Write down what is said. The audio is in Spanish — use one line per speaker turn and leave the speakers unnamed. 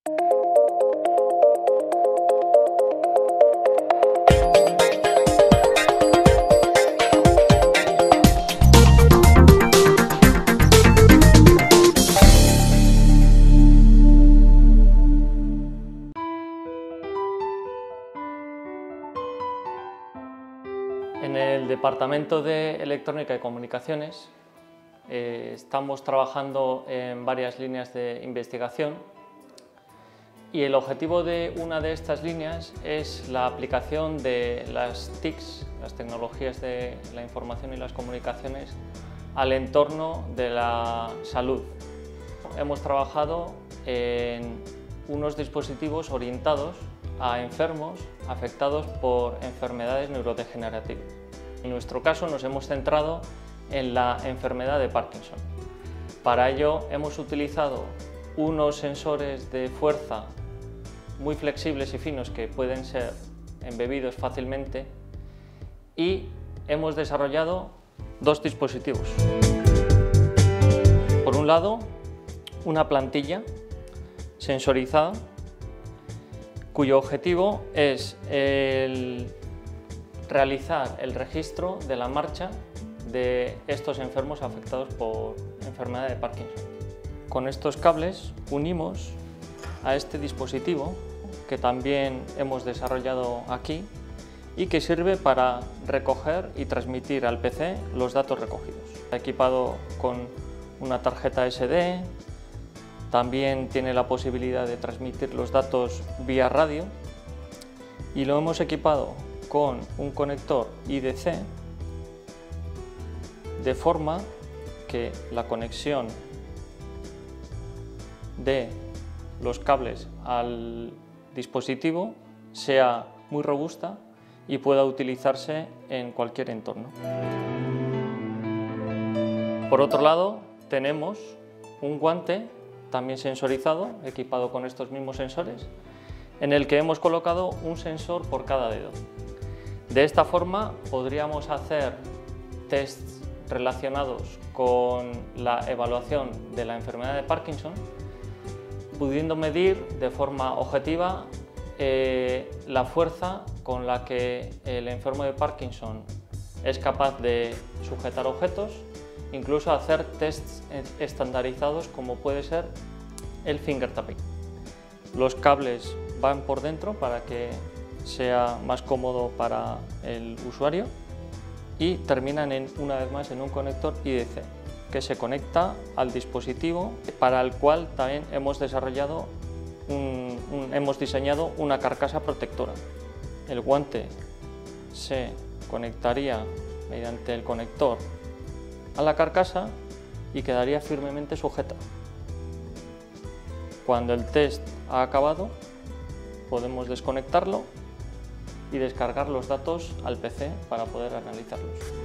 En el Departamento de Electrónica y Comunicaciones estamos trabajando en varias líneas de investigación y el objetivo de una de estas líneas es la aplicación de las TICs, las tecnologías de la información y las comunicaciones, al entorno de la salud. Hemos trabajado en unos dispositivos orientados a enfermos afectados por enfermedades neurodegenerativas. En nuestro caso nos hemos centrado en la enfermedad de Parkinson. Para ello hemos utilizado unos sensores de fuerza muy flexibles y finos que pueden ser embebidos fácilmente y hemos desarrollado dos dispositivos. Por un lado, una plantilla sensorizada cuyo objetivo es realizar el registro de la marcha de estos enfermos afectados por enfermedad de Parkinson. Con estos cables unimos a este dispositivo que también hemos desarrollado aquí y que sirve para recoger y transmitir al PC los datos recogidos. Está equipado con una tarjeta SD, también tiene la posibilidad de transmitir los datos vía radio y lo hemos equipado con un conector IDC de forma que la conexión de los cables al dispositivo sea muy robusta y pueda utilizarse en cualquier entorno. Por otro lado, tenemos un guante también sensorizado, equipado con estos mismos sensores, en el que hemos colocado un sensor por cada dedo. De esta forma podríamos hacer tests relacionados con la evaluación de la enfermedad de Parkinson, pudiendo medir de forma objetiva la fuerza con la que el enfermo de Parkinson es capaz de sujetar objetos, incluso hacer tests estandarizados como puede ser el finger tapping. Los cables van por dentro para que sea más cómodo para el usuario y terminan una vez más en un conector IDC que se conecta al dispositivo, para el cual también hemos diseñado una carcasa protectora. El guante se conectaría mediante el conector a la carcasa y quedaría firmemente sujeta. Cuando el test ha acabado, podemos desconectarlo y descargar los datos al PC para poder analizarlos.